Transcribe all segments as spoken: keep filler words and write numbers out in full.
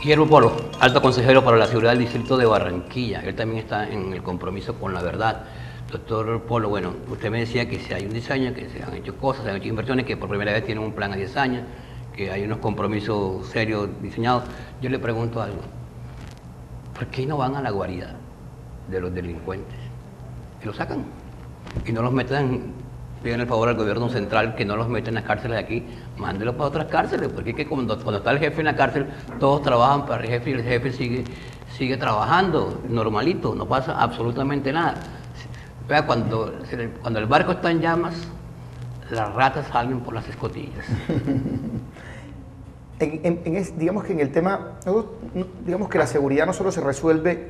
Guillermo Polo, alto consejero para la seguridad del distrito de Barranquilla. Él también está en el compromiso con la verdad. Doctor Polo, bueno, usted me decía que si hay un diseño, que se han hecho cosas, se han hecho inversiones, que por primera vez tienen un plan a diez años, que hay unos compromisos serios diseñados. Yo le pregunto algo, ¿por qué no van a la guarida de los delincuentes? Y los sacan y no los meten, piden el favor al gobierno central que no los meten en las cárceles de aquí, mándelos para otras cárceles, porque es que cuando, cuando está el jefe en la cárcel, todos trabajan para el jefe y el jefe sigue, sigue trabajando normalito, no pasa absolutamente nada. Vea, cuando, cuando el barco está en llamas, las ratas salen por las escotillas. En, en, en es, digamos que en el tema, digamos que la seguridad no solo se resuelve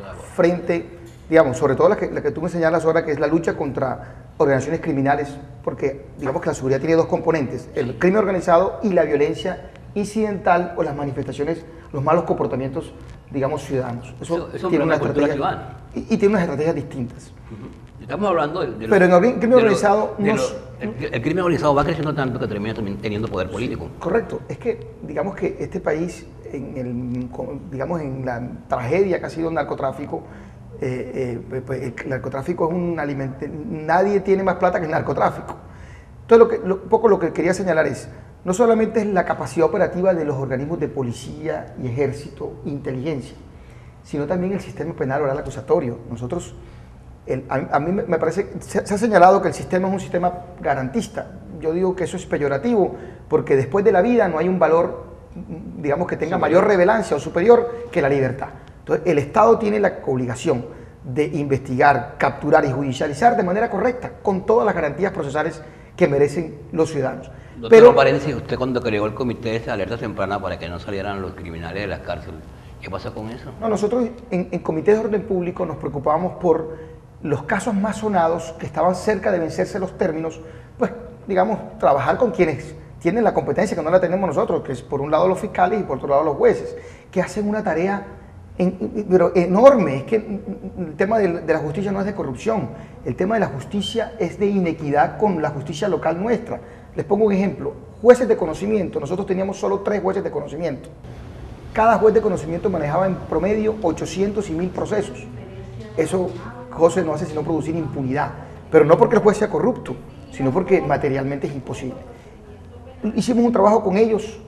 frente, digamos, sobre todo la que, la que tú me señalas ahora, que es la lucha contra organizaciones criminales, porque digamos que la seguridad tiene dos componentes, el crimen organizado y la violencia incidental o las manifestaciones, los malos comportamientos, digamos, ciudadanos. Eso, eso, eso tiene una estrategia y, y tiene unas estrategias distintas. Uh-huh. Estamos hablando de, de Pero en el crimen de organizado... Lo, de nos, lo, el, el crimen organizado va creciendo tanto que termina también teniendo poder político. Sí, correcto. Es que, digamos que este país, en el, digamos, en la tragedia que ha sido el narcotráfico, eh, eh, pues el narcotráfico es un alimento... Nadie tiene más plata que el narcotráfico. Entonces, lo que, lo, un poco lo que quería señalar es, no solamente es la capacidad operativa de los organismos de policía y ejército, inteligencia, sino también el sistema penal oral acusatorio. Nosotros... El, a, a mí me parece, se, se ha señalado que el sistema es un sistema garantista. Yo digo que eso es peyorativo, porque después de la vida no hay un valor, digamos, que tenga mayor relevancia o superior que la libertad. Entonces, el Estado tiene la obligación de investigar, capturar y judicializar de manera correcta, con todas las garantías procesales que merecen los ciudadanos. Doctor, Pero, paréntesis, usted cuando creó el comité de alerta temprana para que no salieran los criminales de las cárceles, ¿qué pasa con eso? No, nosotros en, en comités de orden público nos preocupábamos por los casos más sonados que estaban cerca de vencerse los términos, pues, digamos, trabajar con quienes tienen la competencia, que no la tenemos nosotros, que es por un lado los fiscales y por otro lado los jueces, que hacen una tarea en, pero enorme. Es que el tema de, de la justicia no es de corrupción, el tema de la justicia es de inequidad con la justicia local nuestra. Les pongo un ejemplo, jueces de conocimiento, nosotros teníamos solo tres jueces de conocimiento. Cada juez de conocimiento manejaba en promedio ochocientos y mil procesos. Eso, José, no hace sino producir impunidad, pero no porque el juez sea corrupto, sino porque materialmente es imposible. Hicimos un trabajo con ellos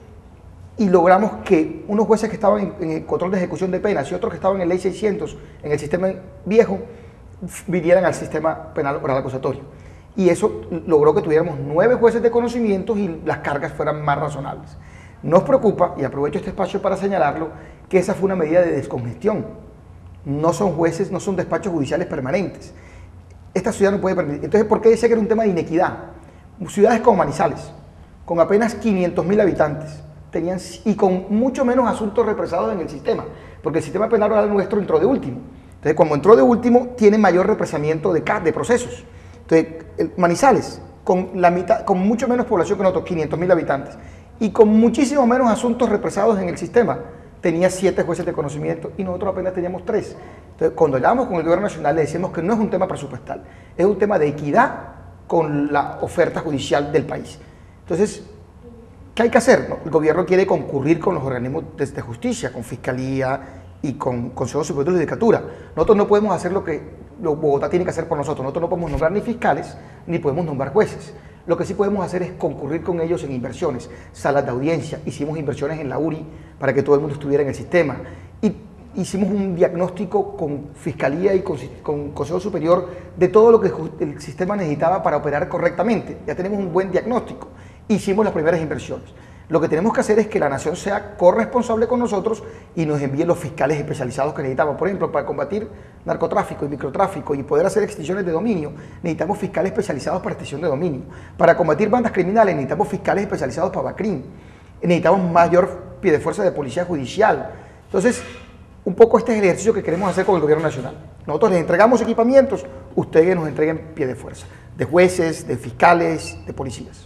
y logramos que unos jueces que estaban en, en el control de ejecución de penas y otros que estaban en ley seiscientos, en el sistema viejo, vinieran al sistema penal oral acusatorio. Y eso logró que tuviéramos nueve jueces de conocimientos y las cargas fueran más razonables. Nos preocupa, y aprovecho este espacio para señalarlo, que esa fue una medida de descongestión. No son jueces, no son despachos judiciales permanentes. Esta ciudad no puede permitir. Entonces, ¿por qué decía que era un tema de inequidad? Ciudades como Manizales, con apenas quinientos mil habitantes, tenían, y con mucho menos asuntos represados en el sistema, porque el sistema penal oral nuestro entró de último. Entonces, como entró de último, tiene mayor represamiento de, de procesos. Entonces, el Manizales, con, la mitad, con mucho menos población que nosotros, quinientos mil habitantes, y con muchísimo menos asuntos represados en el sistema, tenía siete jueces de conocimiento y nosotros apenas teníamos tres. Entonces, cuando hablamos con el gobierno nacional, le decimos que no es un tema presupuestal, es un tema de equidad con la oferta judicial del país. Entonces, ¿qué hay que hacer? No, el gobierno quiere concurrir con los organismos de, de justicia, con Fiscalía y con Consejo Superior de la Judicatura. Nosotros no podemos hacer lo que lo, Bogotá tiene que hacer por nosotros. Nosotros no podemos nombrar ni fiscales, ni podemos nombrar jueces. Lo que sí podemos hacer es concurrir con ellos en inversiones, salas de audiencia, hicimos inversiones en la U R I para que todo el mundo estuviera en el sistema, y hicimos un diagnóstico con Fiscalía y con, con Consejo Superior de todo lo que el sistema necesitaba para operar correctamente. Ya tenemos un buen diagnóstico, hicimos las primeras inversiones. Lo que tenemos que hacer es que la nación sea corresponsable con nosotros y nos envíe los fiscales especializados que necesitamos. Por ejemplo, para combatir narcotráfico y microtráfico y poder hacer extinciones de dominio, necesitamos fiscales especializados para extinción de dominio. Para combatir bandas criminales, necesitamos fiscales especializados para BACRIM. Necesitamos mayor pie de fuerza de policía judicial. Entonces, un poco este es el ejercicio que queremos hacer con el gobierno nacional. Nosotros les entregamos equipamientos, ustedes nos entreguen pie de fuerza, de jueces, de fiscales, de policías.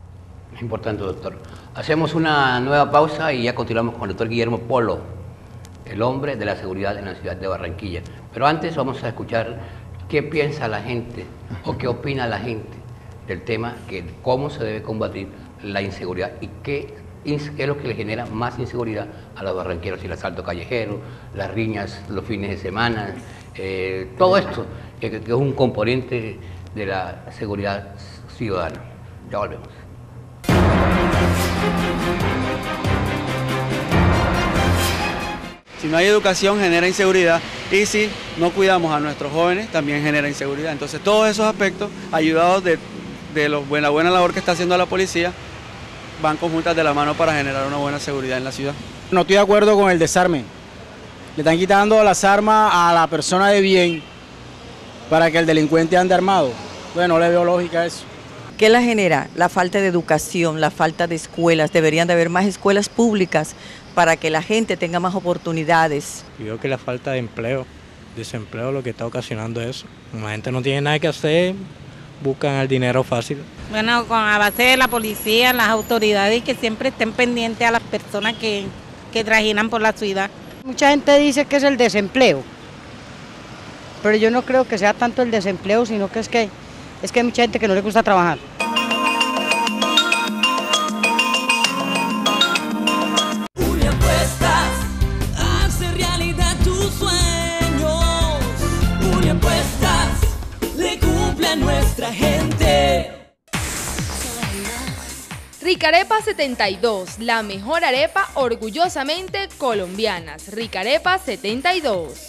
Es importante, doctor. Hacemos una nueva pausa y ya continuamos con el doctor Guillermo Polo, el hombre de la seguridad en la ciudad de Barranquilla. Pero antes vamos a escuchar qué piensa la gente o qué opina la gente del tema, que cómo se debe combatir la inseguridad y qué es lo que le genera más inseguridad a los barranqueros, el asalto callejero, las riñas los fines de semana, eh, todo esto que, que es un componente de la seguridad ciudadana. Ya volvemos. Si no hay educación, genera inseguridad, y si no cuidamos a nuestros jóvenes, también genera inseguridad. Entonces, todos esos aspectos, ayudados de, de lo, la buena labor que está haciendo la policía, van conjuntas de la mano para generar una buena seguridad en la ciudad. No estoy de acuerdo con el desarme. Le están quitando las armas a la persona de bien para que el delincuente ande armado. Bueno, no le veo lógica a eso. ¿Qué la genera? La falta de educación, la falta de escuelas. Deberían de haber más escuelas públicas para que la gente tenga más oportunidades. Yo creo que la falta de empleo, desempleo, lo que está ocasionando eso. La gente no tiene nada que hacer, buscan el dinero fácil. Bueno, con a base de la policía, las autoridades, que siempre estén pendientes a las personas que, que trajinan por la ciudad. Mucha gente dice que es el desempleo, pero yo no creo que sea tanto el desempleo, sino que es que, es que hay mucha gente que no le gusta trabajar. Nuestra gente. Ricarepa setenta y dos, la mejor arepa orgullosamente colombianas. Ricarepa setenta y dos.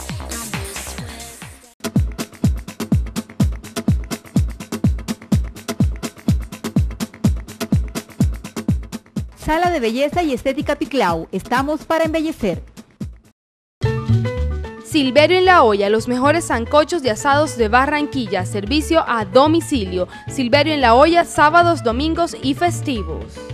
Sala de Belleza y Estética Piclau. Estamos para embellecer. Silverio en la Olla, los mejores sancochos de asados de Barranquilla, servicio a domicilio. Silverio en la Olla, sábados, domingos y festivos.